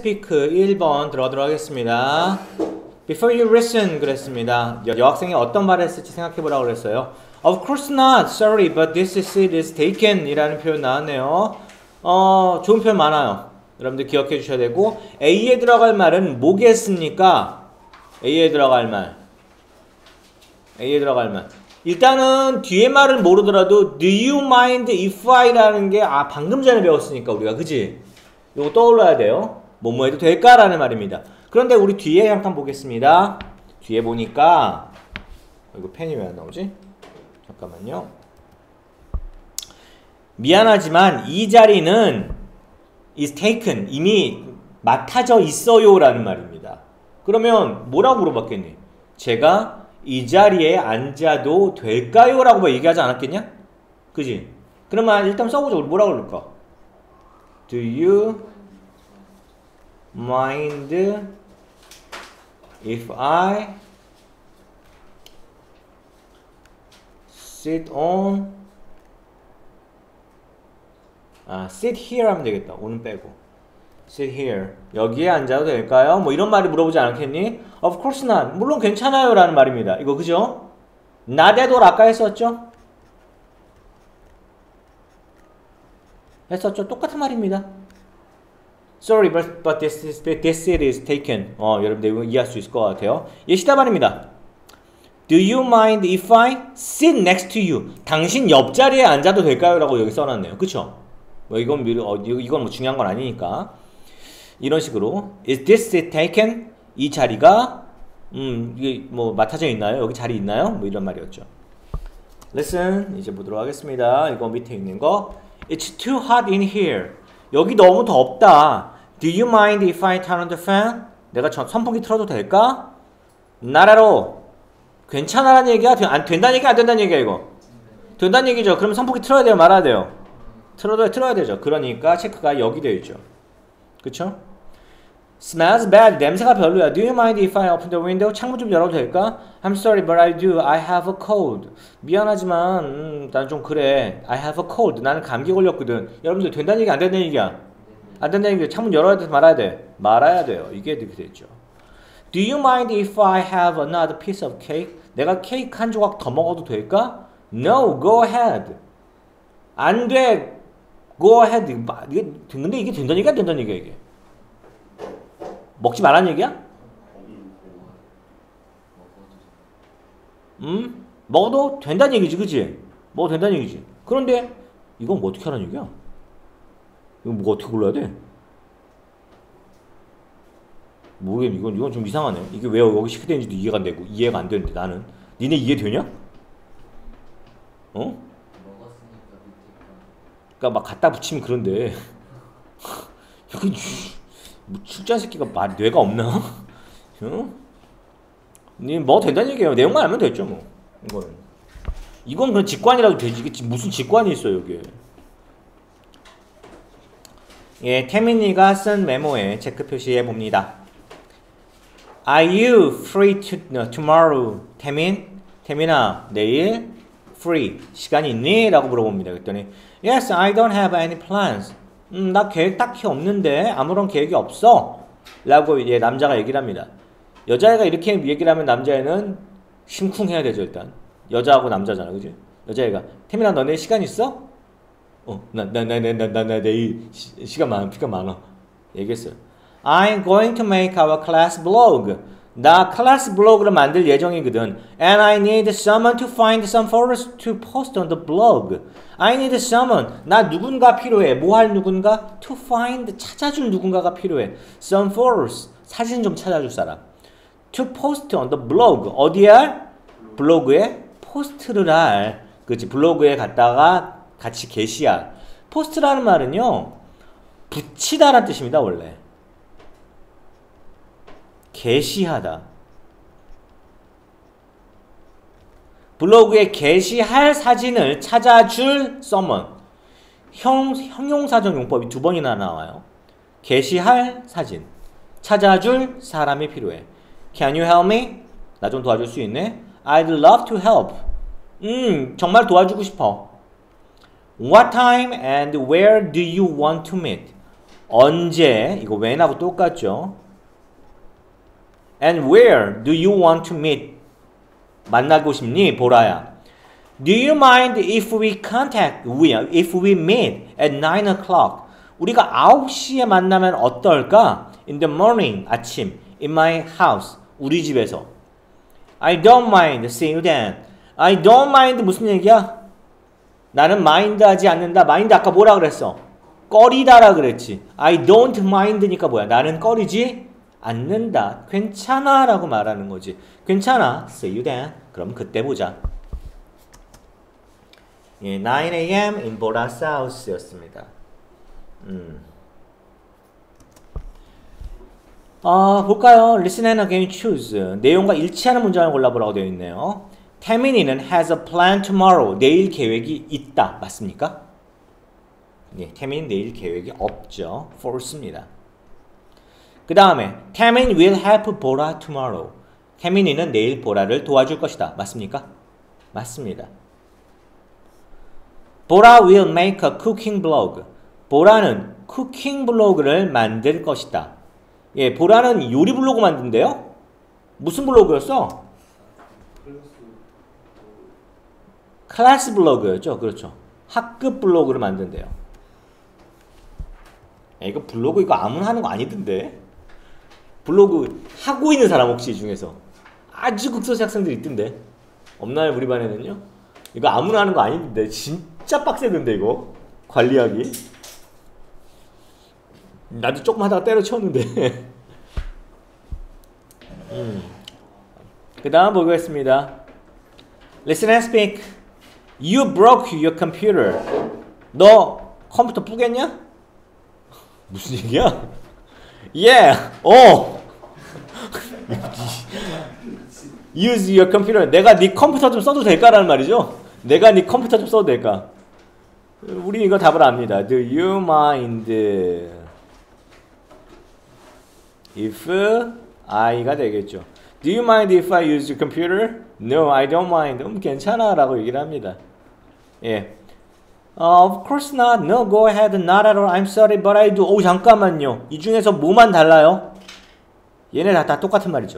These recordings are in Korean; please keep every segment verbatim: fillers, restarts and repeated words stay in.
speak 일 번 들어가도록 하겠습니다. Before you listen 그랬습니다. 여, 여학생이 어떤 말을 했을지 생각해보라고 그랬어요. Of course not. Sorry, but this seat is taken 이라는 표현 나왔네요. 어, 좋은 표현 많아요. 여러분들 기억해 주셔야 되고 A에 들어갈 말은 뭐겠습니까? A에 들어갈 말 A에 들어갈 말 일단은 뒤에 말을 모르더라도 Do you mind if I 라는 게 아 방금 전에 배웠으니까 우리가 그지? 요거 떠올라야 돼요. 뭐뭐 해도 될까? 라는 말입니다. 그런데 우리 뒤에 한번 보겠습니다. 뒤에 보니까 이거 펜이 왜 안 나오지? 잠깐만요. 미안하지만 이 자리는 is taken 이미 맡아져 있어요 라는 말입니다. 그러면 뭐라고 물어봤겠니? 제가 이 자리에 앉아도 될까요? 라고 얘기하지 않았겠냐? 그지? 그러면 일단 써보자. 우리 뭐라고 그럴까? Do you mind if I sit on 아, sit here 하면 되겠다. 오는 빼고 sit here 여기에 앉아도 될까요? 뭐 이런 말을 물어보지 않겠니? Of course not. 물론 괜찮아요 라는 말입니다. 이거 그죠? not at all 아까 했었죠? 했었죠? 똑같은 말입니다. Sorry, but, but this, is, this seat is taken. 어, 여러분들 이거 이해할 수 있을 것 같아요. 예시답안입니다. Do you mind if I sit next to you? 당신 옆자리에 앉아도 될까요? 라고 여기 써놨네요. 그쵸? 뭐 이건, 어, 이건 뭐 중요한 건 아니니까. 이런 식으로 Is this seat taken? 이 자리가 음, 이게 뭐 맡아져 있나요? 여기 자리 있나요? 뭐 이런 말이었죠. Listen, 이제 보도록 하겠습니다. 이거 밑에 있는 거 It's too hot in here. 여기 너무 덥다. Do you mind if I turn on the fan? 내가 전, 선풍기 틀어도 될까? Not at all. 괜찮아라는 얘기야? 안 된다는 얘기야? 안 된다는 얘기야 이거? 된다는 얘기죠. 그럼 선풍기 틀어야 돼요? 말아야 돼요? 틀어도 틀어야 되죠. 그러니까 체크가 여기 되어 있죠. 그쵸? Smells bad. 냄새가 별로야. Do you mind if I open the window? 창문 좀 열어도 될까? I'm sorry, but I do. I have a cold. 미안하지만 음, 난 좀 그래. I have a cold. 나는 감기 걸렸거든. 여러분들 된다는 얘기 안 된다는 얘기야? 안 된다는 얘기. 창문 열어야 돼? 말아야 돼? 말아야 돼요. 이게 이렇게 됐죠. Do you mind if I have another piece of cake? 내가 케이크 한 조각 더 먹어도 될까? No, go ahead. 안 돼. Go ahead. 이게 근데 이게 된다는 얘기야? 안 된다는 얘기야 이게? 먹지 말라는 얘기야? 음? 먹어도 된다는 얘기지, 그치? 먹어도 된다는 얘기지. 그런데 이건 뭐 어떻게 하라는 얘기야? 이건 뭐 어떻게 골라야 돼? 모르겠네. 이건, 이건 좀 이상하네. 이게 왜 여기 시크 되는지도 이해가 안 되고 이해가 안 되는데 나는 니네 이해되냐? 어? 그니까 막 갖다 붙이면 그런데 여기 뭐 출장 새끼가 말 뇌가 없나? 어? 니 뭐 된다는 얘기예요. 내용만 알면 됐죠 뭐. 이거는 이건 그냥 직관이라도 되지. 이게 무슨 직관이 있어 여기에. 예, 태민이가 쓴 메모에 체크 표시해 봅니다. Are you free to, no, tomorrow? 태민, 태민아 내일 free 시간이 있니? 라고 물어봅니다. 그랬더니 Yes, I don't have any plans. 음, 나 계획 딱히 없는데 아무런 계획이 없어 라고 예, 남자가 얘기를 합니다. 여자애가 이렇게 얘기를 하면 남자애는 심쿵해야 되죠. 일단 여자하고 남자잖아, 그지? 여자애가 태민아 너 내일 시간 있어? 어, 나 나 나 나 나 나 나 내일 시, 시간 많아, 시간 많아 얘기했어요. I'm going to make our class blog. 나 클래스 블로그를 만들 예정이거든. And I need someone to find some photos to post on the blog. I need someone. 나 누군가 필요해. 뭐 할 누군가? To find. 찾아줄 누군가가 필요해. Some photos. 사진 좀 찾아줄 사람. To post on the blog. 어디에 할? 블로그에 포스트를 할. 그치? 블로그에 갔다가 같이 게시할. 포스트라는 말은요. 붙이다라는 뜻입니다. 원래. 게시하다. 블로그에 게시할 사진을 찾아줄 someone. 형, 형용사적 용법이 두 번이나 나와요. 게시할 사진. 찾아줄 사람이 필요해. Can you help me? 나 좀 도와줄 수 있네? I'd love to help. 음, 정말 도와주고 싶어. What time and where do you want to meet? 언제, 이거 when하고 똑같죠. And where do you want to meet? 만나고 싶니? 보라야. Do you mind if we contact, if we meet at nine o'clock? 우리가 아홉 시에 만나면 어떨까? In the morning, 아침, in my house, 우리 집에서. I don't mind, see you then. I don't mind 무슨 얘기야? 나는 mind 하지 않는다. mind 아까 뭐라 그랬어? 꺼리다라 그랬지. I don't mind니까 뭐야? 나는 꺼리지 않는다. 괜찮아 라고 말하는 거지. 괜찮아. See you then. 그럼 그때 보자. 예, nine a.m. in Bora's house 였습니다. 음. 어, 볼까요? Listen and again choose. 내용과 일치하는 문장을 골라보라고 되어 있네요. 태민이는 has a plan tomorrow. 내일 계획이 있다. 맞습니까? 네, 태민은 내일 계획이 없죠. false입니다. 그 다음에 태민 will help 보라 tomorrow. 태민이는 내일 보라를 도와줄 것이다. 맞습니까? 맞습니다. 보라 will make a cooking blog. 보라는 쿠킹 블로그를 만들 것이다. 예, 보라는 요리 블로그 만든대요? 무슨 블로그였어? 클래스 블로그였죠. 그렇죠. 학급 블로그를 만든대요. 야, 이거 블로그 이거 아무나 하는 거 아니던데. 블로그 하고 있는 사람 혹시 이 중에서 아주 극소수 학생들 있던데. 없나요? 우리 반에는요? 이거 아무나 하는 거 아닌데 진짜 빡세던데 이거 관리하기. 나도 조금 하다가 때려쳤는데. 음. 그 다음 보겠습니다. Listen and speak. You broke your computer. 너 컴퓨터 뿌겠냐? 무슨 얘기야? Yeah. 어. Use your computer. 내가 네 컴퓨터 좀 써도 될까라는 말이죠. 내가 네 컴퓨터 좀 써도 될까? 우리 이거 답을 압니다. Do you mind if I가 되겠죠. Do you mind if I use your computer? No, I don't mind. 음, 괜찮아 라고 얘기를 합니다. 예. Uh, of course not. No, go ahead. Not at all. I'm sorry, but I do. 오, 잠깐만요. 이 중에서 뭐만 달라요? 얘네 다, 다 똑같은 말이죠.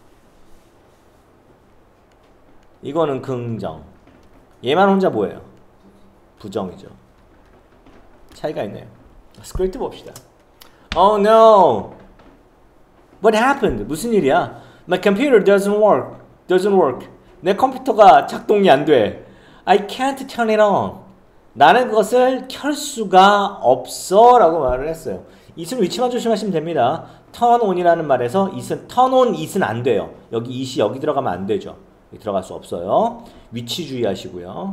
이거는 긍정. 얘만 혼자 뭐예요? 부정이죠. 차이가 있네요. 스크립트 봅시다. Oh no. What happened? 무슨 일이야? My computer doesn't work. Doesn't work. 내 컴퓨터가 작동이 안 돼. I can't turn it on. 나는 그것을 켤 수가 없어 라고 말을 했어요. it은 위치만 조심하시면 됩니다. turn on이라는 말에서 it은 turn on it은 안 돼요. 여기 it이 여기 들어가면 안 되죠. 여기 들어갈 수 없어요. 위치 주의하시고요.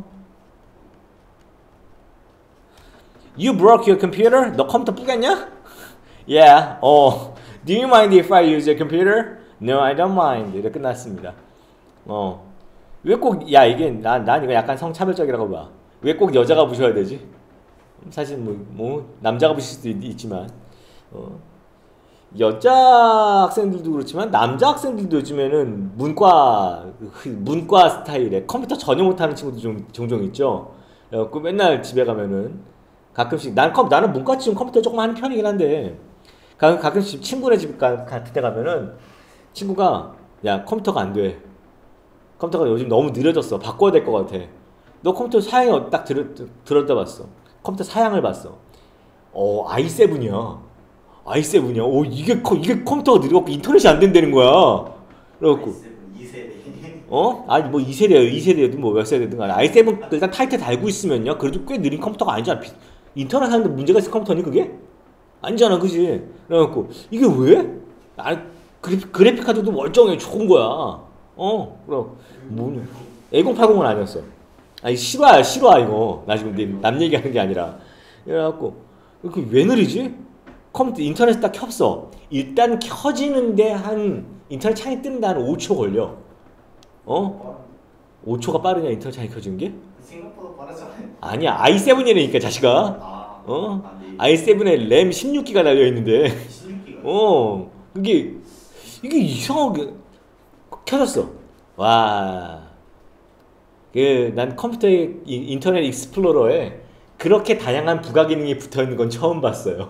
You broke your computer? 너 컴퓨터 뿌겠냐? Yeah. 어. Do you mind if I use your computer? No, I don't mind. 이렇게 끝났습니다. 어. 왜 꼭, 야, 이게, 난, 난 이거 약간 성차별적이라고 봐. 왜 꼭 여자가 부셔야 되지? 사실 뭐, 뭐, 남자가 부실 수도 있, 있지만, 어. 여자 학생들도 그렇지만, 남자 학생들도 요즘에는 문과, 문과 스타일에 컴퓨터 전혀 못하는 친구도 좀 종종 있죠. 그래갖고 맨날 집에 가면은, 가끔씩, 난 컴, 나는 문과 지금 컴퓨터 조금 하는 편이긴 한데, 가, 가끔씩 친구네 집 가, 같은 데 가면은, 친구가, 야, 컴퓨터가 안 돼. 컴퓨터가 요즘 너무 느려졌어. 바꿔야 될 것 같아. 너 컴퓨터 사양이 딱 들, 들었다 봤어. 컴퓨터 사양을 봤어. 어, 아이 세븐이야. 아이 세븐이야. 오, 이게, 이게 컴퓨터가 느려갖고 인터넷이 안 된다는 거야. 그래갖고. 이 세대. 어? 아니, 뭐 이 세대야. 이 세대든 뭐 몇 세대든 간에. 아이 세븐 일단 타이틀 달고 있으면요. 그래도 꽤 느린 컴퓨터가 아니잖아. 인터넷 하는데 문제가 있을 컴퓨터니, 그게? 아니잖아, 그지? 그래갖고, 이게 왜? 아, 그래픽, 그래픽 카드도 멀쩡해. 좋은 거야. 어, 그럼, 뭐냐. 에이공팔공은 아니었어. 아니, 실화야, 실화, 이거. 나 지금 남 얘기하는 게 아니라. 그래갖고, 이렇게 왜 느리지? 컴퓨터, 인터넷 딱 켰어. 일단 켜지는데 한, 인터넷 창이 뜨는데 한 오 초 걸려. 어? 오 초가 빠르냐, 인터넷 창이 켜지는 게? 생각보다 빠르잖아요. 아니야, 아이 세븐이라니까, 자식아. 아, 어? 아, 네. 아이 세븐에 램 십육 기가 달려있는데. 십육 기가. 어, 그게, 이게 이상하게 켜졌어. 와. 그, 난 컴퓨터에, 인터넷 익스플로러에 그렇게 다양한 부가 기능이 붙어 있는 건 처음 봤어요.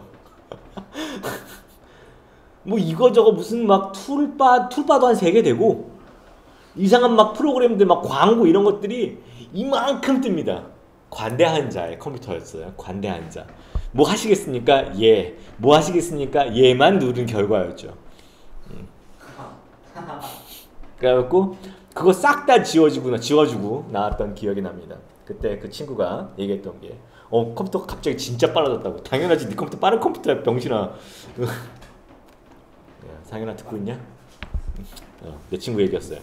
뭐 이거저거 무슨 막 툴바 툴바도 한 세 개 되고 이상한 막 프로그램들 막 광고 이런 것들이 이만큼 뜹니다. 관대한 자의 컴퓨터였어요. 관대한 자. 뭐 하시겠습니까? 예. 뭐 하시겠습니까? 예만 누른 결과였죠. 음. 그래갖고 그거 싹 다 지워주고 지워주고 나왔던 기억이 납니다. 그때 그 친구가 얘기했던 게, 어 컴퓨터가 갑자기 진짜 빨라졌다고. 당연하지, 네 컴퓨터 빠른 컴퓨터야 병신아. 야, 상현아 듣고 있냐? 어, 내 친구 얘기였어요.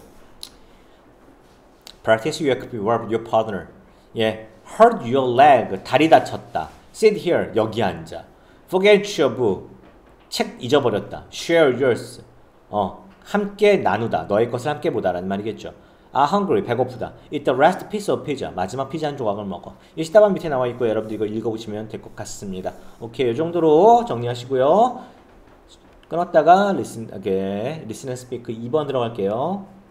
Practice your with your partner. 예, hurt your leg. 다리 다쳤다. Sit here. 여기 앉아. Forget your book. 책 잊어버렸다. Share yours. 어, 함께 나누다. 너의 것을 함께 보다라는 말이겠죠. 아, hungry. 배고프다. Eat the last piece of pizza. 마지막 피자 한 조각을 먹어. 이 시다반 밑에 나와 있고 여러분들 이거 읽어보시면 될 것 같습니다. 오케이, 이 정도로 정리하시고요. 끊었다가 listen, okay. listen and speak 이 번 들어갈게요.